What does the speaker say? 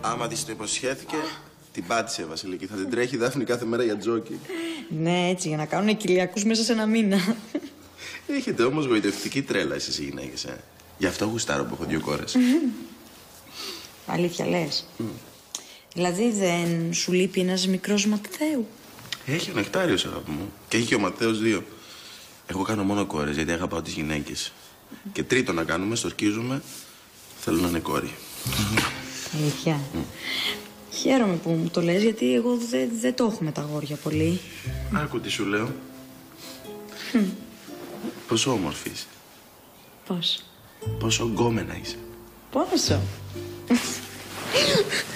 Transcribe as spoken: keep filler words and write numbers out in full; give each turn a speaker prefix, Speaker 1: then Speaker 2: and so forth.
Speaker 1: Άμα της το υποσχέθηκε, την πάτησε η Βασιλική. Θα την τρέχει η Δάφνη κάθε μέρα για τζόκι.
Speaker 2: Ναι, έτσι, για να κάνουν κοιλιακούς μέσα σε ένα μήνα.
Speaker 1: Έχετε όμως γοητευτική τρέλα εσείς οι γυναίκες, ε. Γι' αυτό γουστάρω που έχω δύο κόρες.
Speaker 2: Αλήθεια λες. Mm. Δηλαδή δεν σου λείπει ένας μικρός Ματθαίου?
Speaker 1: Έχει ο Νεκτάριος, αγάπη μου. Και έχει και ο Ματθαίος δύο. Εγώ κάνω μόνο κόρες γιατί αγαπάω τις γυναίκες. Mm. Και τρίτο να κάνουμε, στο σκίζουμε, θέλω να είναι κόρη.
Speaker 2: Αλήθεια. Mm. Χαίρομαι που μου το λες, γιατί εγώ δεν δε το έχω με τα αγόρια πολύ.
Speaker 1: Άκου τι σου λέω. Mm. Πόσο όμορφη είσαι.
Speaker 2: Πώς?
Speaker 1: Πόσο γκόμενα είσαι.
Speaker 2: Πόσο?